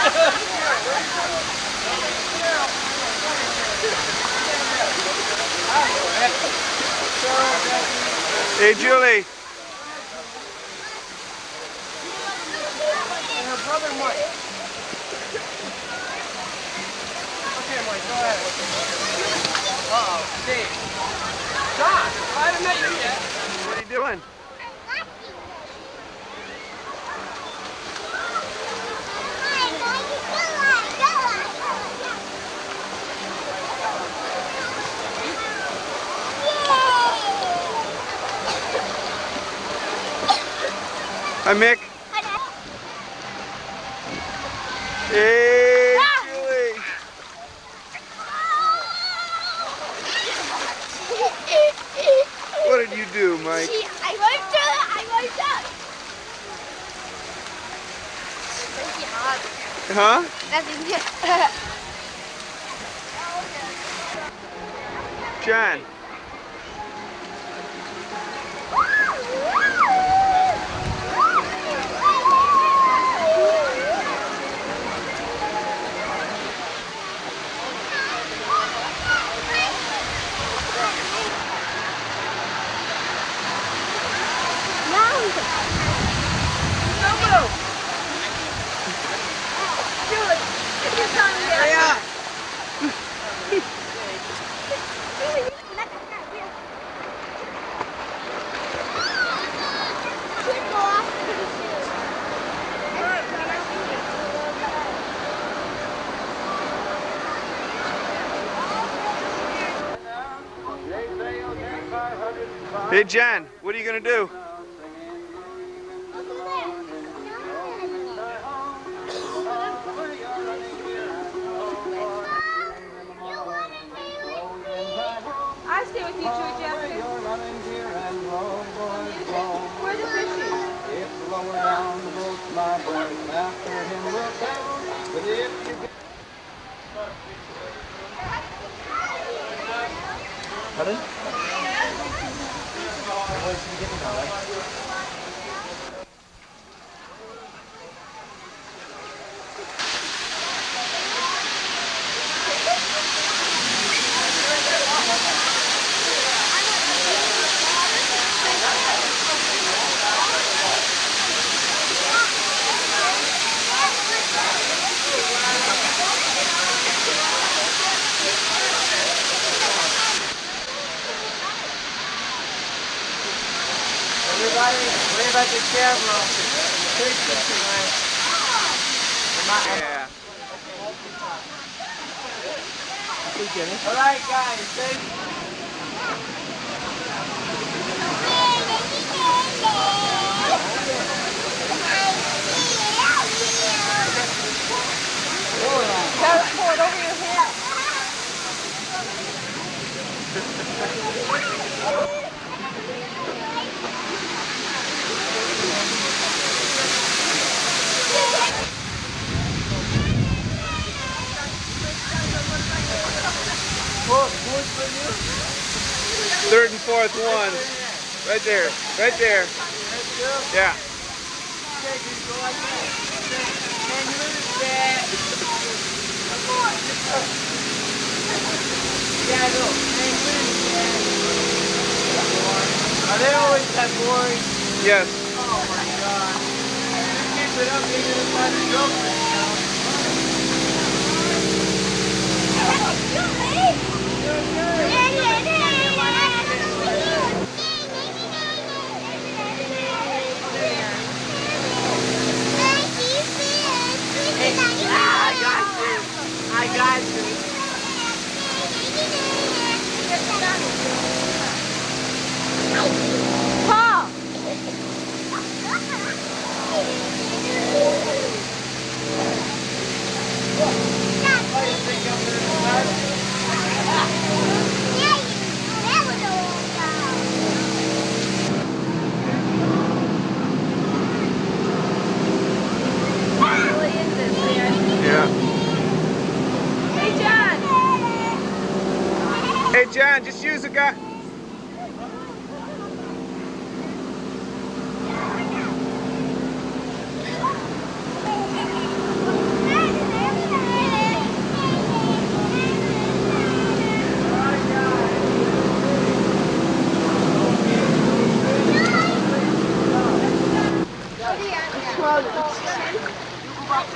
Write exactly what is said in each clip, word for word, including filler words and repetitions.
Hey, Julie. And her brother Mike. Okay, Mike, go ahead. Uh-oh, Dave. John, I haven't met you yet. What are you doing? Hi, Mick. Hey, Julie. What did you do, Mike? She, I wiped her. I wiped up. Pretty hard. Huh? Nothing. John. Hey, Jen, what are you going to do? I stay with you, George, after. Where are the fishes? If lower down the boat, my boy, after him will come. But if you get... Pardon? Everybody, worry about the camera. Take picture, man. Yeah. All right, guys. Thank Gotta pour it over your head. Third and fourth ones. Right there. Right there. Yeah. Are they always that boring? Yes. Oh my God. You keep it up, you're going to find a girlfriend now. I got you. I got you. Paul! Yeah. Hey, John! Hey, John, just use a guy.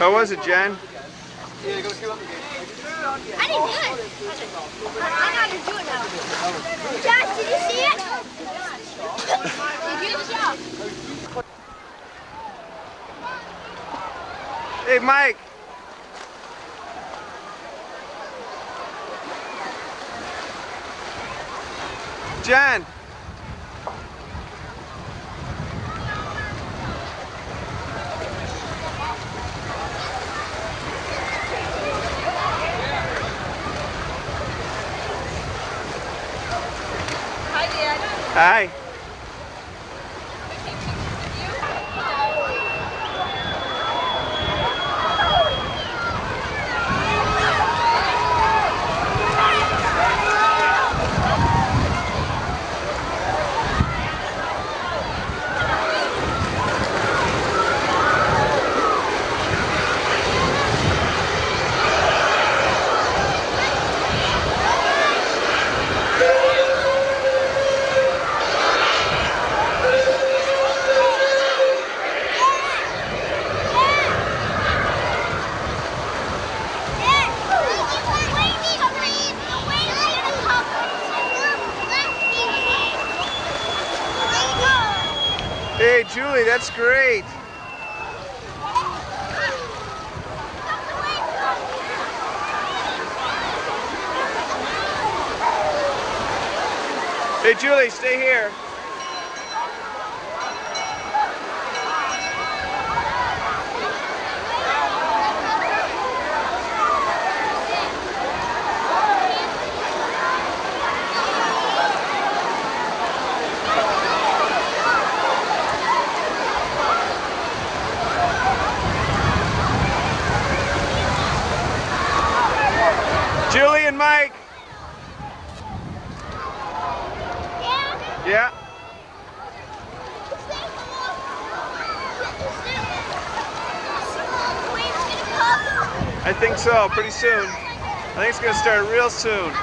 How was it, Jen? Yeah, go see what the game. I didn't do it. I know how to do it now. Josh, did you see it? Good job. Hey, Mike. Jen. Hi, Dad. Hi. Hey, Julie, that's great. Hey, Julie, stay here. Julie and Mike. Yeah. I think so, pretty soon. I think it's going to start real soon.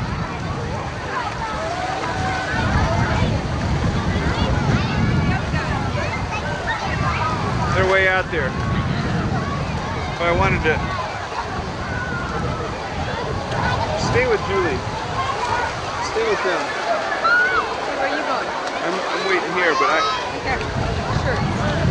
They're way out there. But I wanted to stay with Julie. Stay with them. Where are you going? I'm, I'm waiting here, but I... Here. Sure.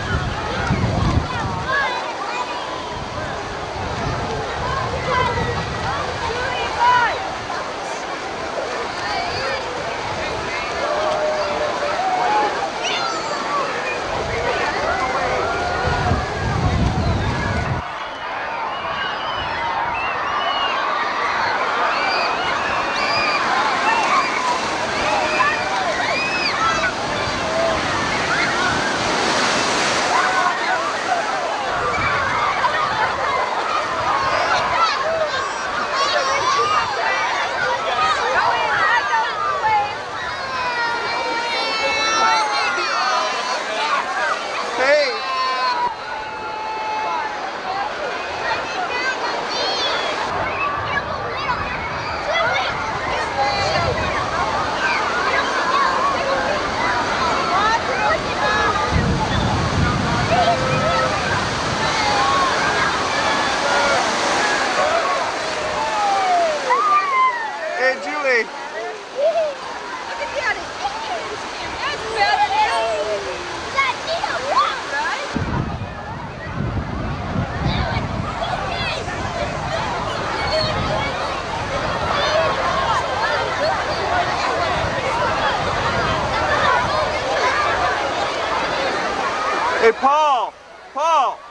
Hey, Paul! Paul!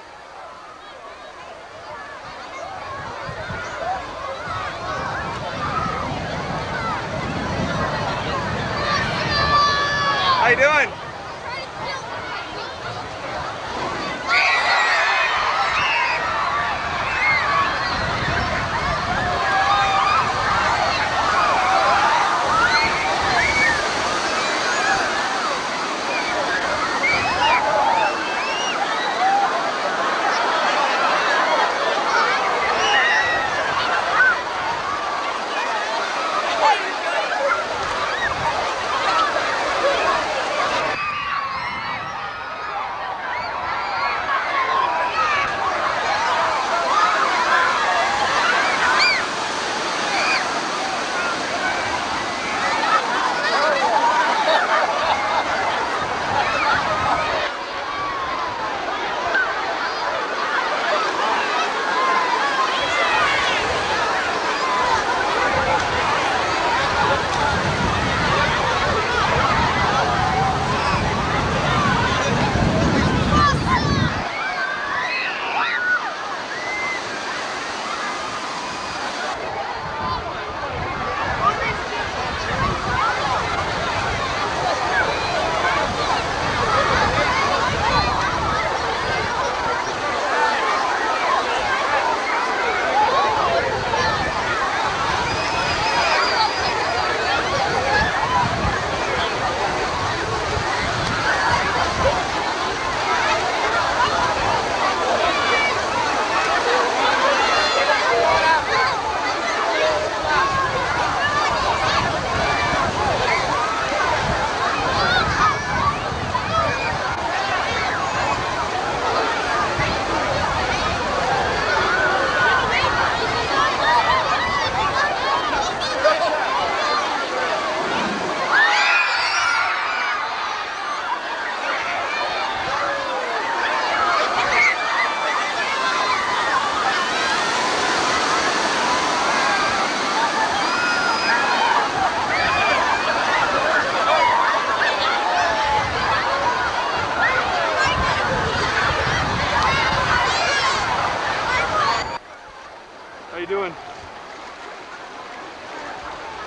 How you doing?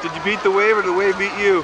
Did you beat the wave or the wave beat you?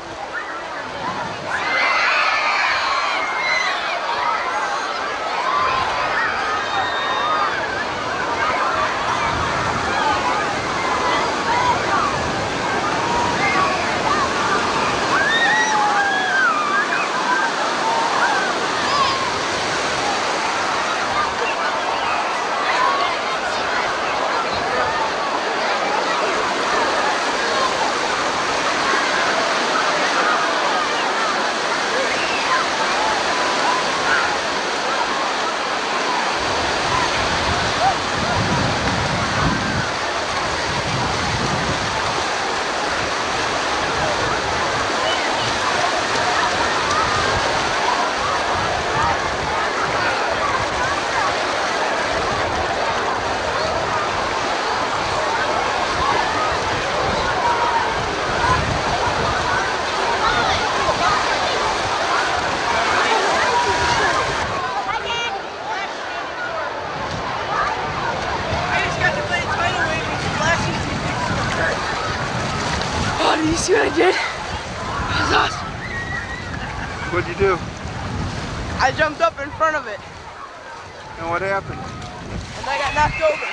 Did you see what I did? That was awesome. What'd you do? I jumped up in front of it. And what happened? And I got knocked over.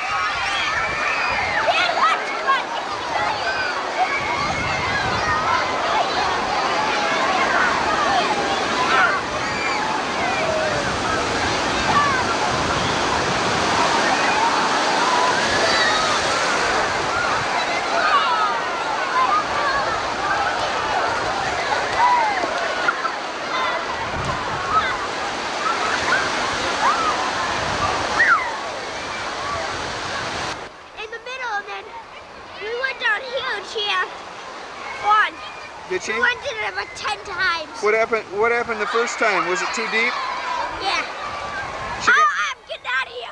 Did she? We went in it about ten times. What happened? What happened the first time? Was it too deep? Yeah. She oh, got... I'm getting out of here.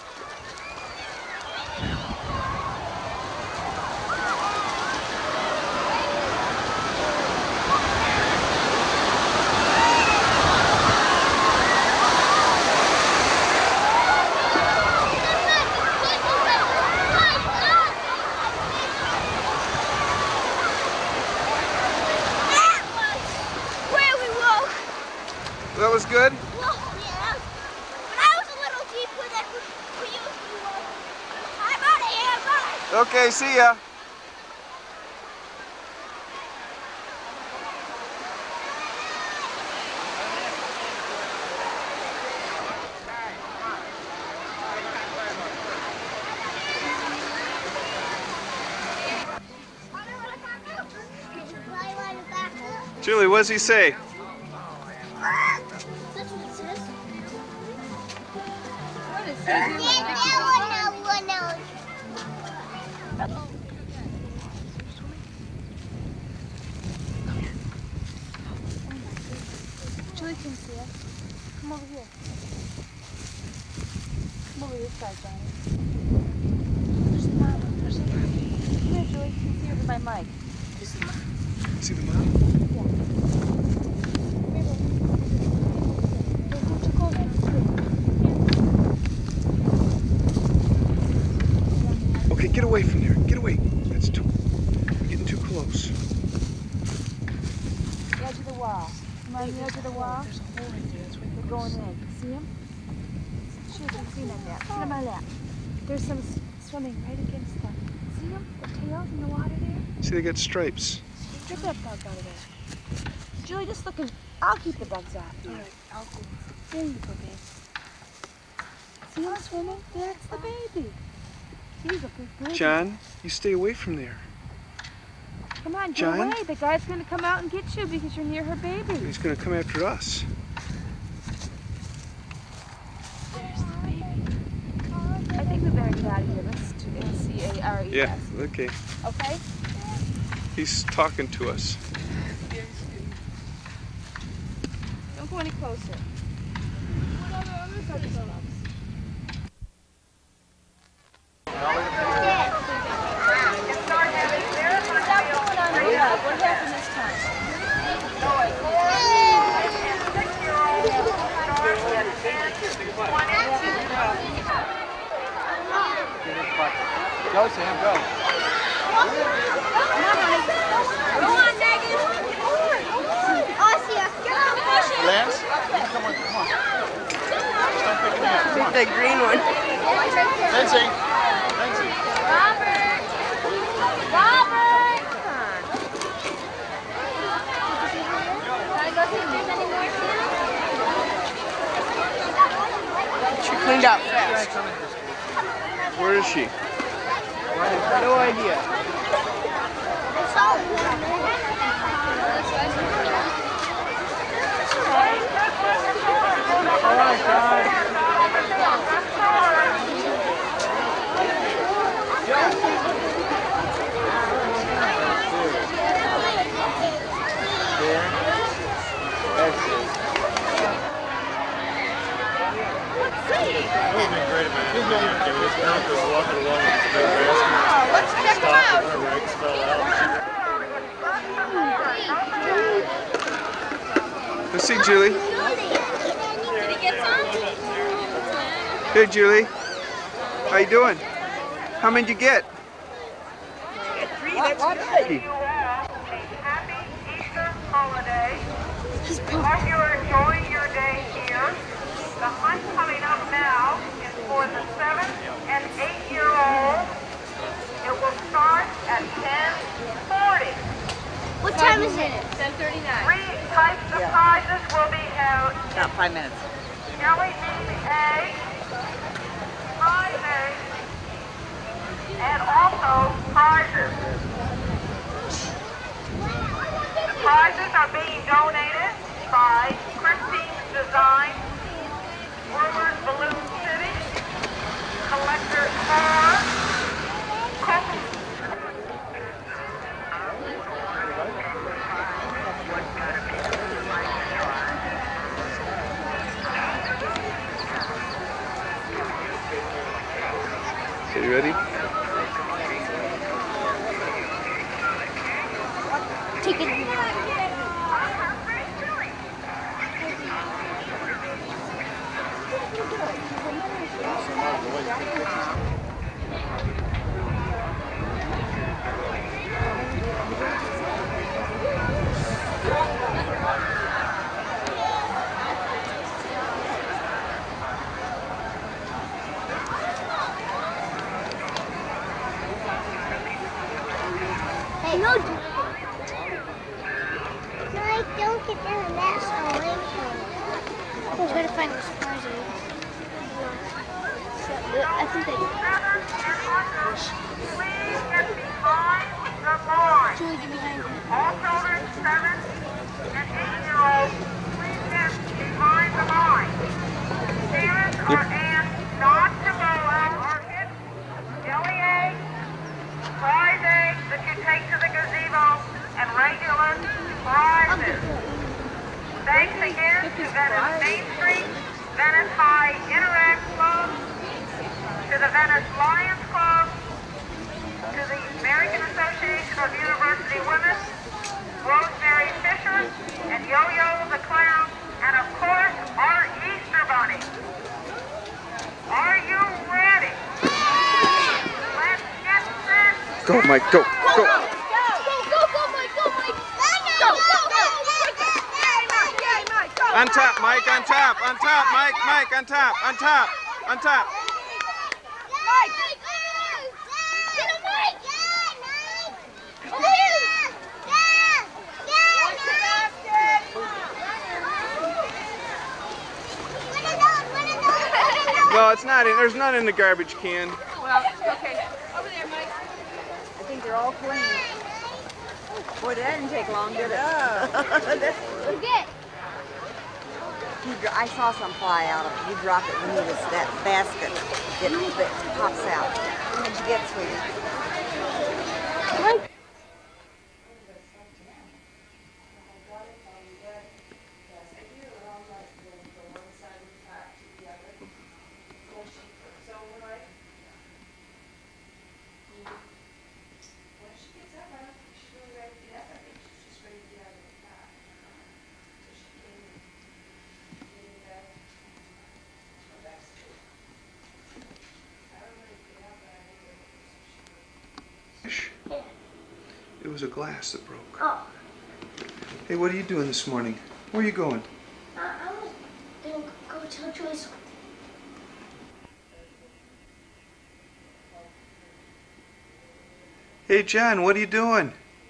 That was good? Well, yeah. But I was a little deeper than we usually were. I'm out of here, bye. Okay, see ya. Julie, what does he say? That's what it says. What is Yeah, no, no, no. Julie can see us. Come over here. Come over this side, Johnny. There's the mom. There's the mom. Come here, Julie. You can see her with my mic. This is the mom. See the mom? Okay, get away from there. Get away. That's too. You're getting too close. The edge of the wall. Come on, the edge of the wall. There's a hole right there. That's right. We're going in. See him? Shoot, I've seen him there. Sit on my lap. There's some swimming right against them. See them? The tails in the water there? See, they got stripes. Get that bug out of there. Julie, just look. I'll keep the bugs off. All right, I'll go. There you go, babe. See him swimming? That's the baby. He's a big baby. John, you stay away from there. Come on, get John? away. The guy's going to come out and get you because you're near her baby. He's going to come after us. There's the baby. I think we better get out of here. Let's do N C A R E S. Yeah, okay. Okay? He's talking to us. Don't go any closer. What other other types of bugs? What happened this time? Go, Sam, go. Come on, honey. the green one. Fencing. Fencing. Robert! Robert! Can I go see if there's any more here? She cleaned up fast. Where is she? No idea. All right, guys. Let's check them out. Let's see, Julie. Did he get some? Hey, Julie. How you doing? How many did you get? That's good. Happy Easter holiday. Hope you're enjoying your day here. The hunt coming up now is for the seven and eight year old. It will start at ten forty. What time is it? ten thirty-nine. Three types of prizes will be held. About five minutes. Jelly bean egg, prize egg, and also prizes. The prizes are being donated by Christine's Design, Brewers Balloon City, Collector's Car, Cook. Okay, you ready? Take it. Hey, no. Mike, don't get down the national lampoon. I'm trying to find the surprise. I think they. Please get behind the board. Julie, get behind me. All children seven and eight year olds, please get behind the line. Parents or aunts not to go out market, jelly eggs, prize eggs that you take to the gazebo, and regular prizes. Thanks again to Venice Main Street, Venice High Interact Club, to the Venice Lions Club, to the American Association of University Women, Rosemary Fisher, and Yo-Yo the Clown, and of course, our Easter Bunny. Are you ready? Let's get set. Go, Mike, go, go. Go, go, go, Mike, go, Mike. Go, go, go. On top, Mike, on top, on top, Mike, Mike, on top, on top, on top. Mike! Get him, Mike! Over here! No, it's not in. There's none in the garbage can. Well, okay. Over there, Mike. I think they're all clean. Boy, that didn't take long, did it? You get. You dr- I saw some fly out of it. You drop it when you was that basket that, that pops out. What did you get, sweetie? It was a glass that broke. Oh. Hey, what are you doing this morning? Where are you going? Uh, I was going to go tell Joyce. Hey, John, what are you doing?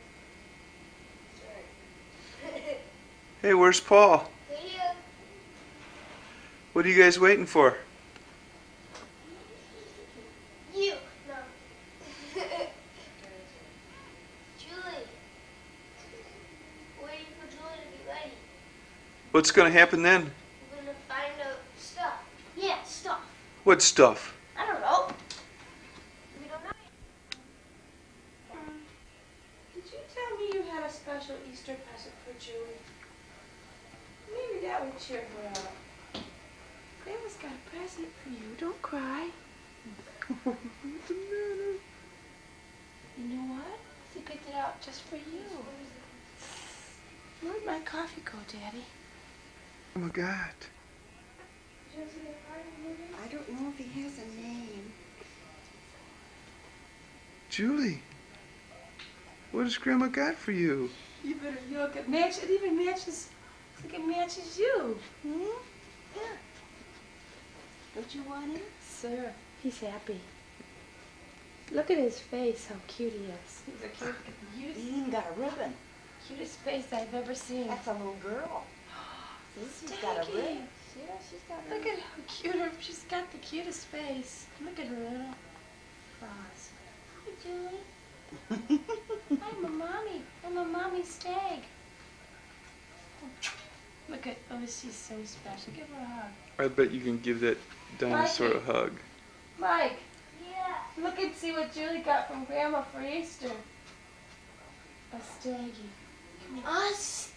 Hey, where's Paul? Here. What are you guys waiting for? You. No. Julie. Waiting for Julie to be ready. What's going to happen then? We're gonna find out stuff. Yeah, stuff. What stuff? I don't know. We don't know. Um, did you tell me you had a special Easter present for Julie? Maybe that would cheer her up. Grandma's got a present for you. Don't cry. What's the matter? You know what? She picked it out just for you. Where'd my coffee go, Daddy? Oh my God. I don't know if he has a name. Julie, what has Grandma got for you? You better look. It match. It even matches. Look, it matches you. Hmm? Yeah. Don't you want it? Sir, he's happy. Look at his face. How cute he is. He's a cute, cutest, He even got a ribbon. cutest face I've ever seen. That's a little girl. See, she's got a Stinky. ribbon. Yeah, she's got a Look at how cute her. She's got the cutest face. Look at her little claws. Hi, Julie. I'm a mommy. I'm a mommy stag. Look at, oh, she's so special. Give her a hug. I bet you can give that dinosaur a hug. Mike, Yeah. look and see what Julie got from Grandma for Easter. A staggy. A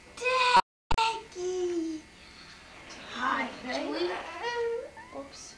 staggy. Hi, Okay. Julie. Oops.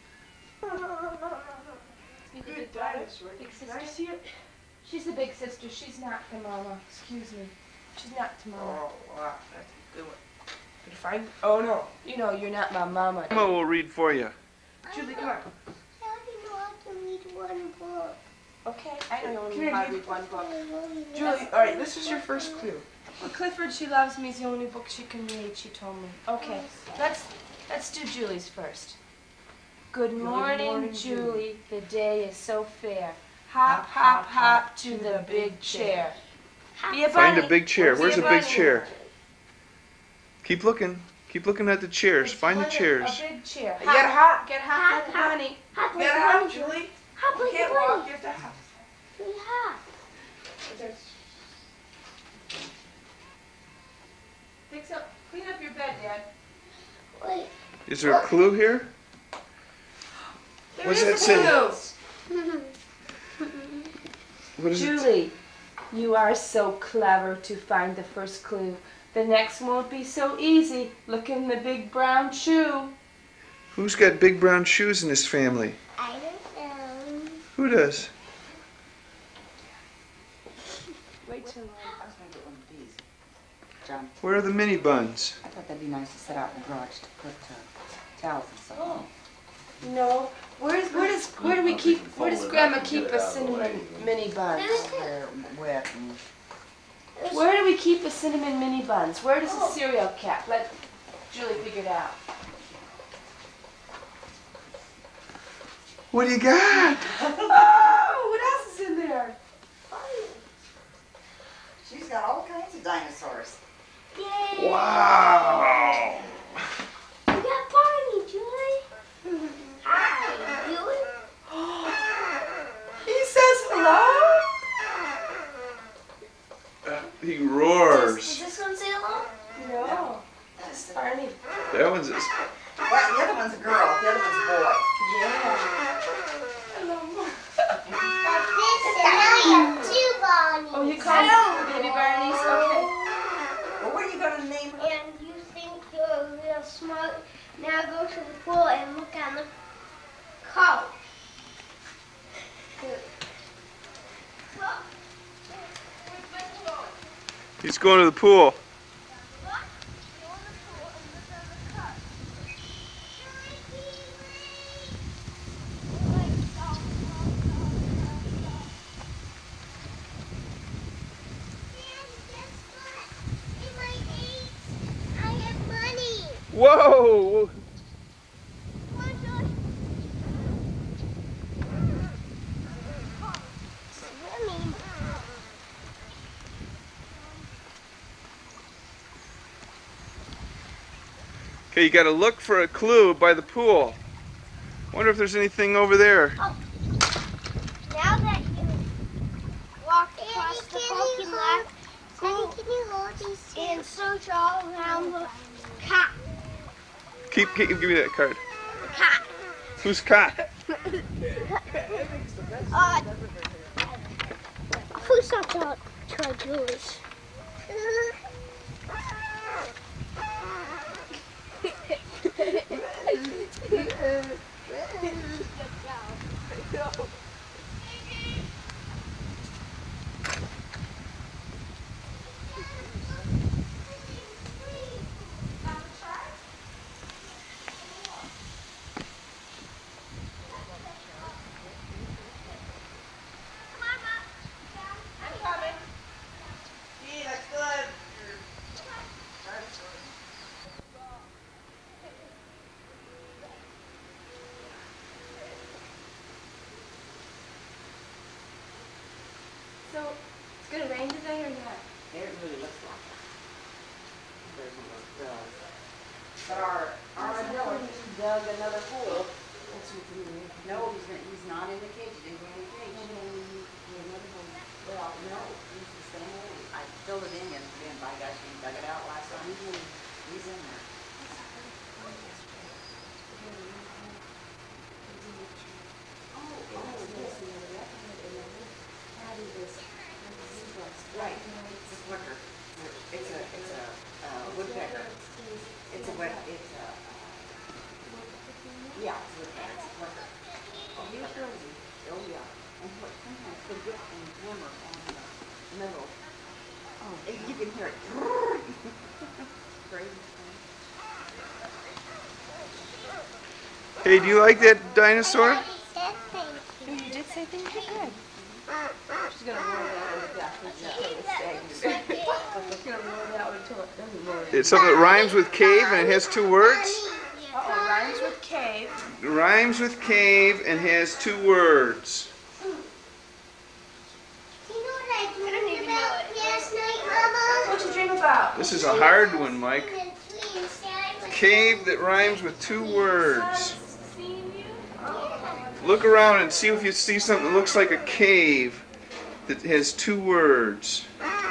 Good dinosaur. Big Can I sister. see it? She's the big sister. She's not the mama. Excuse me. She's not the mama. Oh, wow. That's a good one. Did you find it? Oh, no. You know you're not my mama. Grandma will read for you. Julie, come on. How do you know how to read one book? Okay, I know Come only here, how to Julie. read one book. Julie, all right, this is your first clue. Well, Clifford, She Loves Me is the only book she can read, she told me. Okay, let's let's do Julie's first. Good morning, morning, Julie. The day is so fair. Hop, hop, hop to the big chair. Be a Find bunny. a big chair. Be Where's a a big bunny. chair? Keep looking. Keep looking at the chairs. It's Find the one- chairs. A big chair. Hey, get hop. Get hop like a bunny. Hop like Get a up, bunny. Julie. Hop You like a can't walk, bunny. you have to hop. We hop. Fix up, clean up your bed, Dad. Wait. Is there a clue here? There What's is that a say? clue. What is it? Julie, you are so clever to find the first clue. The next won't be so easy. Look in the big brown shoe. Who's got big brown shoes in this family? I don't know. Who does? Wait till I was going to get one of these. John, Where are the mini buns? I thought that'd be nice to set out in the garage to put uh, towels and stuff on. No. Where's where does where do we keep where does Grandma keep a cinnamon mini buns? They're wet and Where do we keep the cinnamon mini buns? Where does the cereal cap? Let Julie figure it out. What do you got? Oh, what else is in there? she's got all kinds of dinosaurs. Yay. Wow. We got Barney, Julie. Hi, Julie. He says hello? He Does, roars. does this one say hello? No. Just Barney. That one's a, Well, the other one's a girl, the other one's a boy. Yeah. Hello. Like this, and now you have two Barneys. Oh, you call them baby Barneys? Okay. Well, what are you going to name her? And you think you're real smart. Now go to the pool and look on the couch. Good. he's going to the pool. Whoa! Swimming. Okay, you got to look for a clue by the pool. Wonder if there's anything over there. Oh. Now that you walked across the parking lot, go can you hold these and search all around the cot. Keep, keep, give me that card. The cot. Who's cot? uh, who's not try, try Jewish? So, it's gonna rain today or not? It really looks like it. There's one of those does. But our, our Dylan, he dug another hole. No, he's not, he's not in the cage. He didn't go in the cage. Well, no, he's the same way. I filled it in yesterday, and by gosh, he dug it out last time. He's in there. Right, it's a flicker. It's a, it's a uh, woodpecker. It's a wet, it's a, yeah, it's a woodpecker, it's a flicker. Oh, he shows you. Oh, yeah. And what, sometimes they get and glimmer on the middle. Oh, and you can hear it. Crazy. Hey, do you like that dinosaur? Oh, you did say things are good. She's gonna roll that one down. She's gonna roll that one until it doesn't roll. It's something that rhymes with cave and it has two words. Uh-oh, rhymes with cave. Rhymes with cave and has two words. You know what I dreamed about last night, Mama? What'd you dream about? This is a hard one, Mike. Cave that rhymes with two words. Look around and see if you see something that looks like a cave that has two words.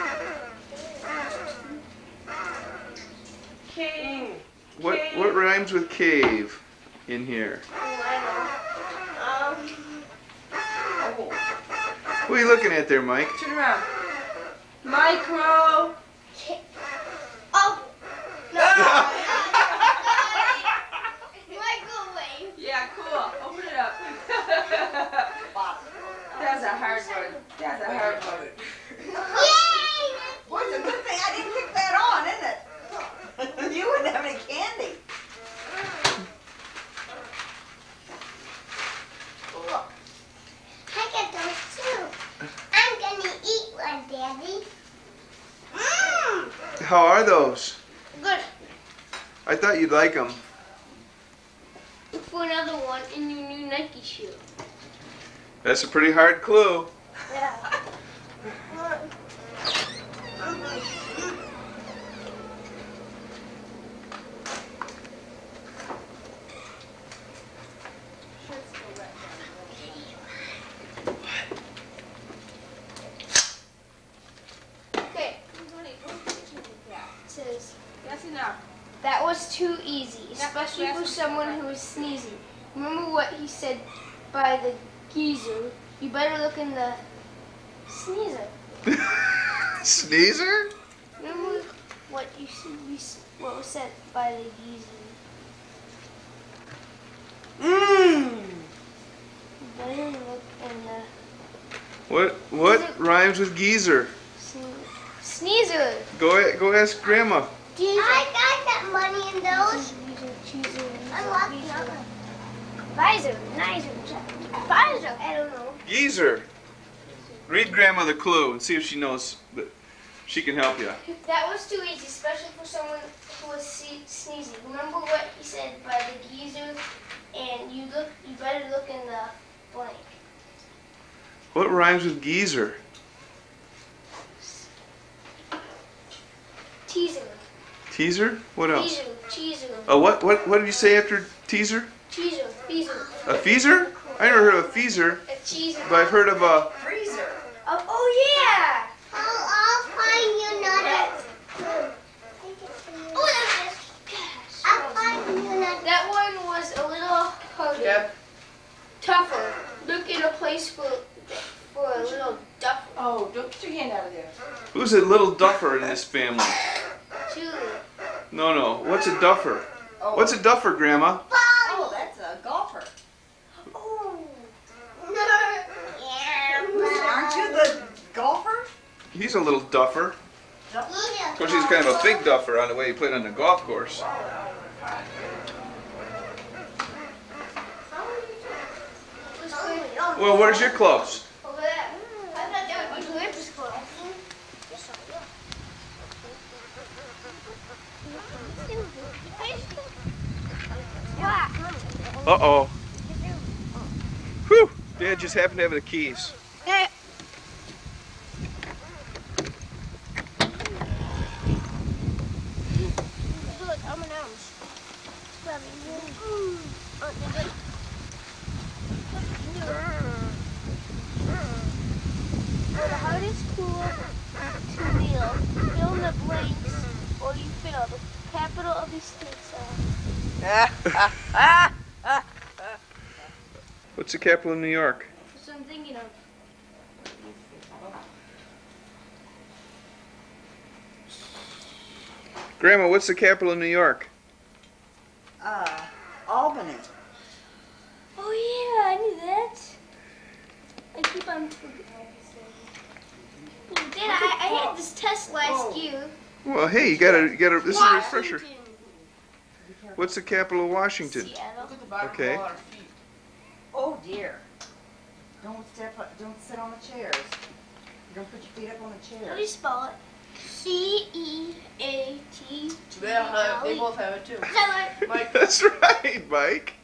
Cave. What what rhymes with cave in here? Um, Who are you looking at there, Mike? Turn around. Micro. oh, no. Microwave. Yeah, cool. Open it up. That's a hard one. That's a hard one. Yay! Boy, it's a good thing I didn't pick that on, isn't it? You wouldn't have any candy. Look, I got those too. I'm gonna eat one, Daddy. Mmm. How are those? Good. I thought you'd like them. Look for another one in your new Nike shoe. That's a pretty hard clue. Yeah. Okay. It says, That's enough. that was too easy, Yeah, especially that's for someone who is sneezing. Remember what he said by the geezer? You better look in the sneezer. Sneezer? Remember what you said, we s- what was said by the geezer? Mmm. You better look in the What what rhymes with geezer? sne- sneezer. Go a- go ask Grandma. I got that money in those. Unlock another. Visor, Nizer, Visor. I don't know. Geezer. Read Grandma the clue and see if she knows that she can help you. That was too easy, especially for someone who was se- sneezing. Remember what he said by the geezer, and you look. You better look in the blank. What rhymes with geezer? Teaser. Teaser? What else? Cheezer. Cheezer. Oh, what, what, what did you say after teaser? Cheezer. Feezer. A feezer? I never heard of a feezer, A cheezer. but I've heard of a... Freezer. Oh, oh yeah. I'll, I'll find you another. Oh, that's it. I'll find you another. That one was a little harder. Yep. Tougher. Look in a place for for a little duffer. Oh, don't get your hand out of there. Who's a little duffer in this family? Two. No, no. What's a duffer? Oh. What's a duffer, Grandma? Oh, that's a golfer. Oh. Aren't you the golfer? He's a little duffer. Of course, he's kind of a big duffer on the way he played on the golf course. Well, where's your clubs? Over there. I thought that was Grandpa's club. Uh-oh. Whew. Dad just happened to have the keys. Look, I'm an ounce. For the hardest tool to wheel, fill in the blanks or you fill. The capital of these states are. What's the capital of New York? That's what I'm thinking of. Grandma, what's the capital of New York? Uh, Albany. Oh yeah, I knew that. I keep on forgetting. Dad, I, I had this test last year. Well, hey, you gotta, you gotta, this is a refresher. Washington. What's the capital of Washington? Seattle. Look at the bottom Okay. of all our feet. Oh dear. Don't step up, don't sit on the chairs. Don't put your feet up on the How do you chairs. spell it? C E A T T They, have, they L E. both have it too. Is that right? Mike, That's right, Mike.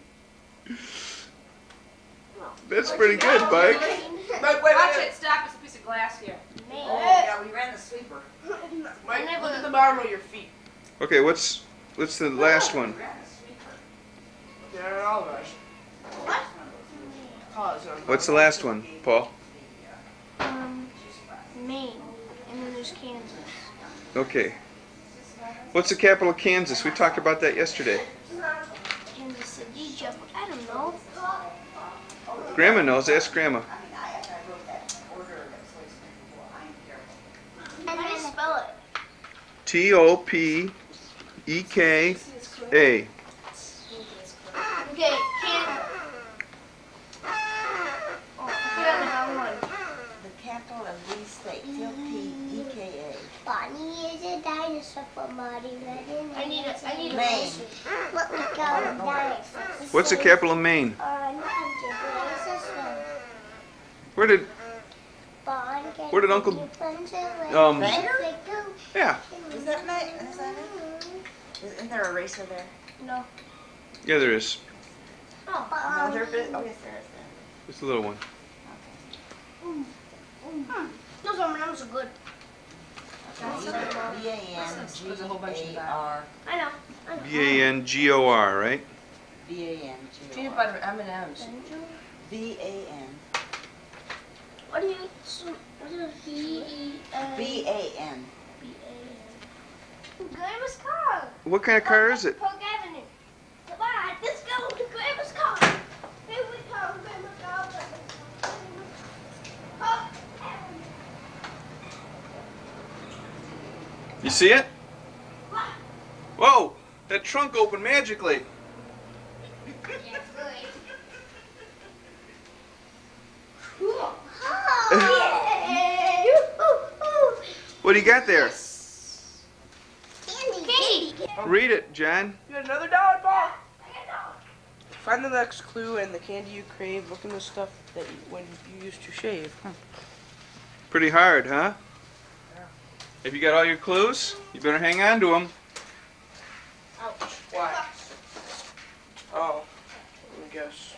That's pretty good, Mike. Mike, wait, wait, Watch wait. it. Stop. It's a piece of glass here. Man. Oh yeah, we ran the sweeper. Mike, look at the bottom of your feet. Okay, what's, what's the last one? We ran the sweeper. They're all of us. What? Oh, it's on- What's the last one, Paul? Um, Maine. And then there's Kansas. Okay. What's the capital of Kansas? We talked about that yesterday. Kansas City, Jeff. I don't know. Grandma knows. Ask Grandma. I mean, I, after I wrote that order that's what it's before, I'm careful. How do you spell it? T O P E K A. Okay, Kansas. Oh, I put on the wrong one. The capital of these states, T O P E K A. Bonnie is a dinosaur for Marty Redden. I need a, I need a Maine. listen. What we call a dinosaur. What's the capital of Maine? Uh, no, Japanese. Where did? Bond. Where did Uncle- Um. Bangor? Yeah. Is that Maine? Is that it? Isn't there a racer there? No. Yeah, there is. Oh, No, there is. Oh, yes, there is. There. It's a little one. Those M&Ms are good. B A N G There's a whole bunch of A that. R. I know. I know. B A N G O R, right? B A N G O Peanut R. butter M and M's. B A N. What do you? What is B E N? B A N. B A N. Grandma's car. What kind of car is it? Polk Avenue. Come on, let's go to Grandma's car. Here we come, Grandma's car. Polk Avenue. You see it? Whoa! That trunk opened magically. Yeah, good. What do you got there? Candy. Candy. Read it, John. You got another dollar ball? Find the next clue and the candy you crave. Look in the stuff that you, when you used to shave. Pretty hard, huh? If you got all your clues, you better hang on to them. Ouch. Why? Oh, let me guess.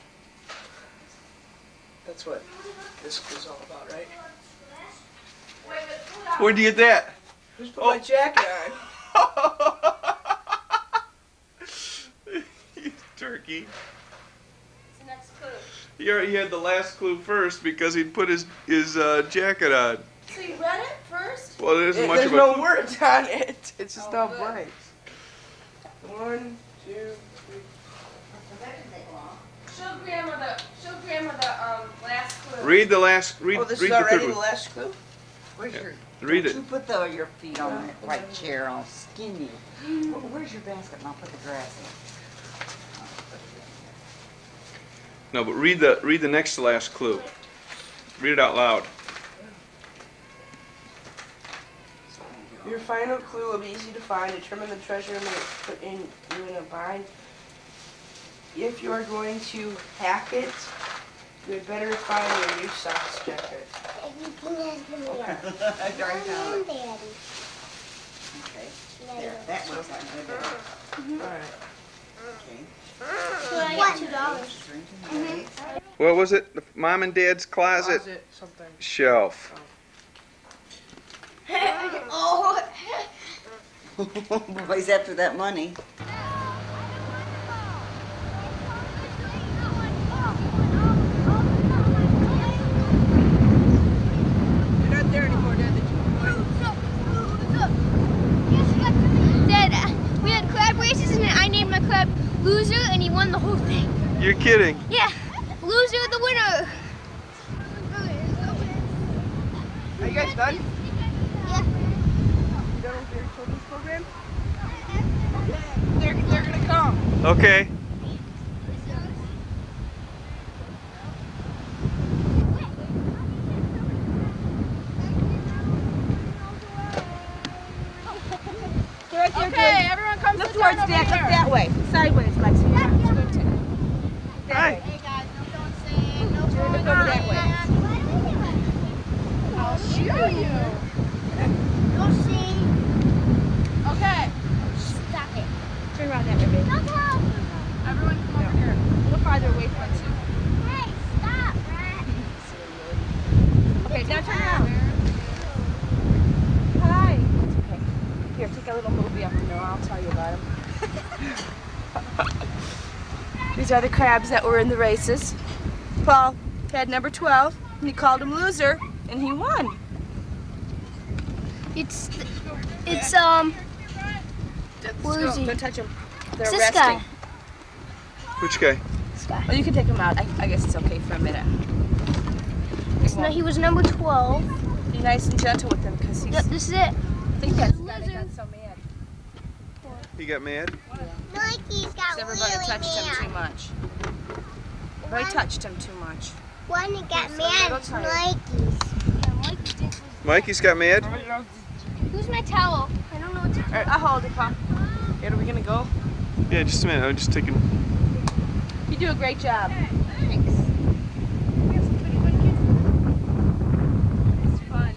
That's what this is all about, right? Where'd you get that? Who's put my jacket on? turkey. What's the next clue? He already had the last clue first because he'd put his his uh, jacket on. So you read it first? Well, there isn't It- much There's of a no clue. words on it. It's just Oh, all good. blanks. One, two, three. That didn't take long. Show Grandma the, show Grandma the um, last clue. Read the last. Read, Oh, this read is the already third the one. last clue? Where's Yeah. your... Read Don't it. you put the, your feet on that white chair, all skinny. Where- Where's your basket? And I'll put the grass in. I'll put it in here. No, but read the read the next to last clue. Read it out loud. Your final clue will be easy to find. Determine the treasure and put in you in a bind. If you are going to hack it, you had better find your new socks jacket. Everything has been there. I already found it. Daddy. Okay. There, that looks like my bed. Alright. Okay. So I got two dollars. Drinking What was it? The Mom and Dad's closet Closet, something. shelf. Oh. Boys, after that money. You're not there anymore, Dad. Dad, uh, we had crab races and I named my crab Loser and he won the whole thing. You're kidding. Yeah, Loser the winner. Are you guys done? Yeah. You done with your children's program? They're, they're gonna come. Okay. Okay, everyone comes look towards Dad. Look that way. Sideways, Lexi. Yeah, it's good to- Hi. Hey guys, no don't say no Turn to go to that way. I'll show you. You'll see. Okay, Stop it. turn around that way, baby. Don't tell. Everyone come over here. A little farther away from us. Hey, stop, Rat. Okay, now turn around. Hi. Okay. Here, take a little movie of them. No, I'll tell you about them. These are the crabs that were in the races. Paul had number twelve, and he called him Loser, and he won. It's, it's um. Where is Go, he? Don't touch him. They're It's this resting. guy. Which guy? This guy. Well, you can take him out. I, I guess it's okay for a minute. It's no, he was number twelve. Be nice and gentle with him, because he's. Yep, this is it. I think that's why they Loser. got so mad. He got mad? Nike's got Because everybody touched him too much. Everybody touched him too much. One that got So mad little is tired. Nike's. Mikey's got mad? Who's my towel? I don't know what to All right, I'll hold it, Paul. Here, are we gonna go? Yeah, just a minute. I'm just taking. You do a great job. Thanks. It's fun.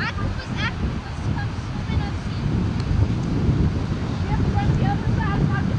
Octopus, octopus, come swimming on sea.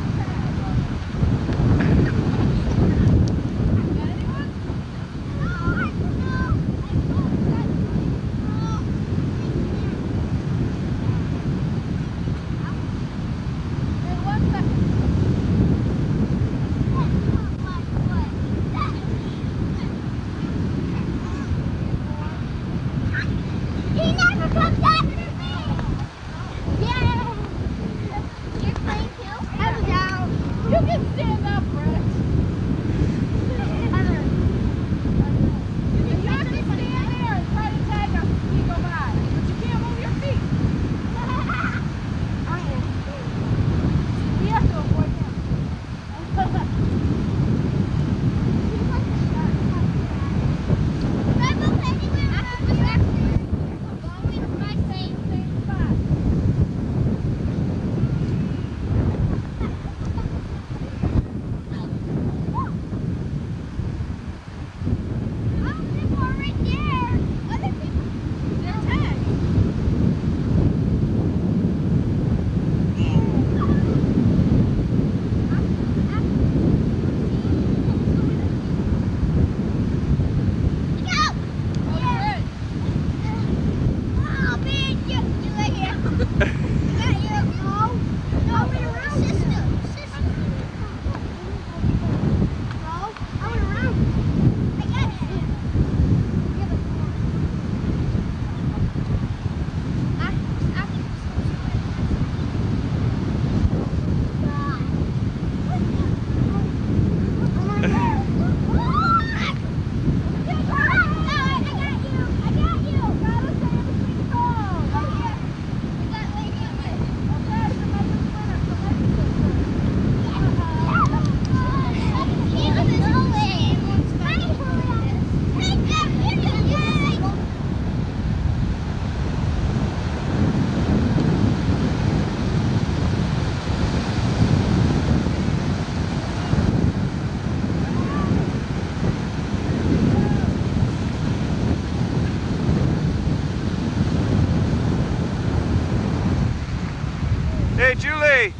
Julie!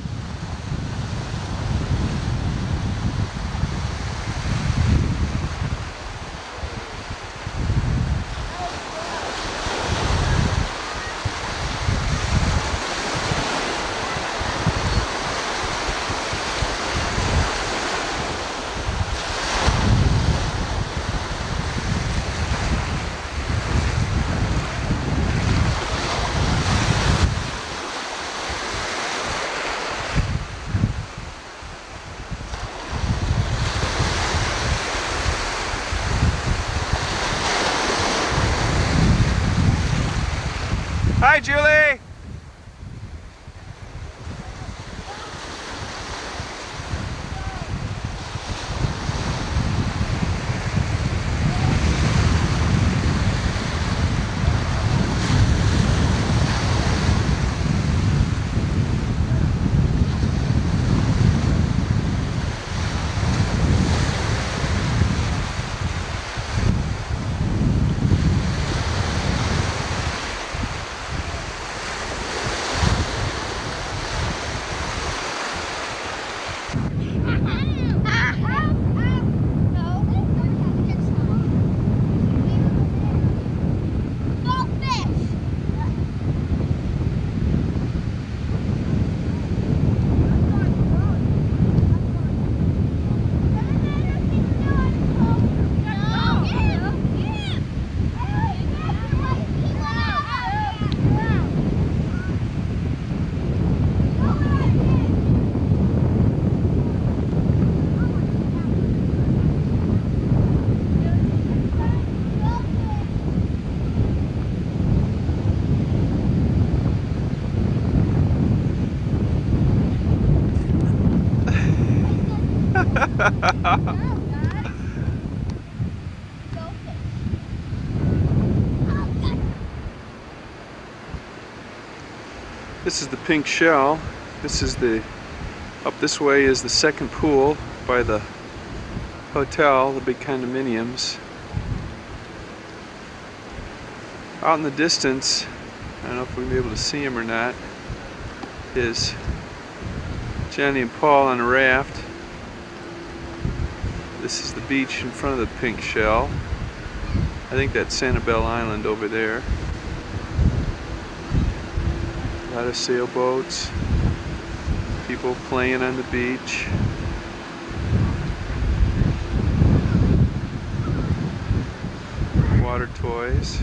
Hi, Julie! This is the pink shell. This is the, up this way is the second pool by the hotel, the big condominiums. Out in the distance, I don't know if we'll be able to see him or not, is Johnny and Paul on a raft. This is the beach in front of the pink shell. I think that's Sanibel Island over there. A lot of sailboats, people playing on the beach. Water toys.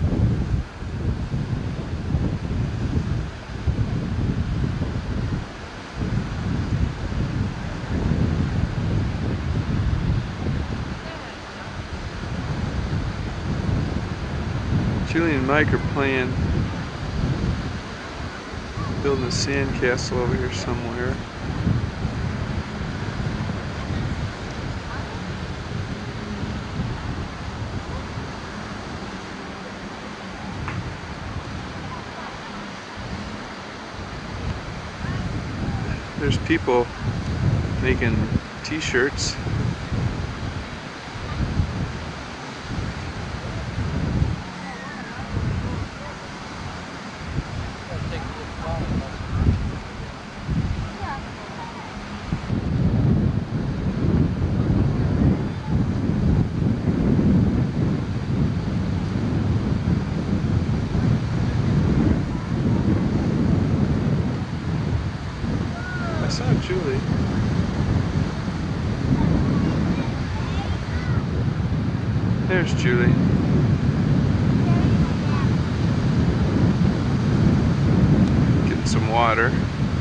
Julie and Mike are playing, building a sandcastle over here somewhere. There's people making t-shirts. I saw Julie. There's Julie. Getting some water.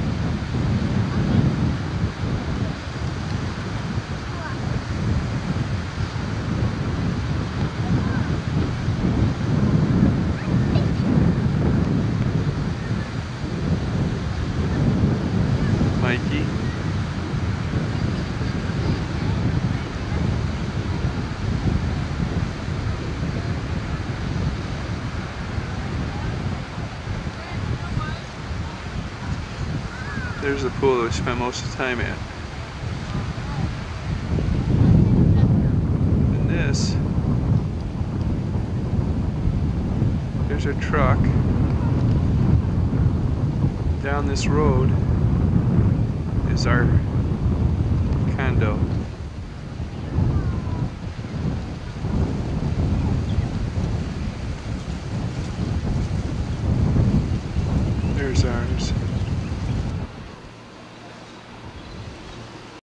Mikey. There's the pool that we spent most of the time at. And this, there's our truck down this road. is our condo. There's ours.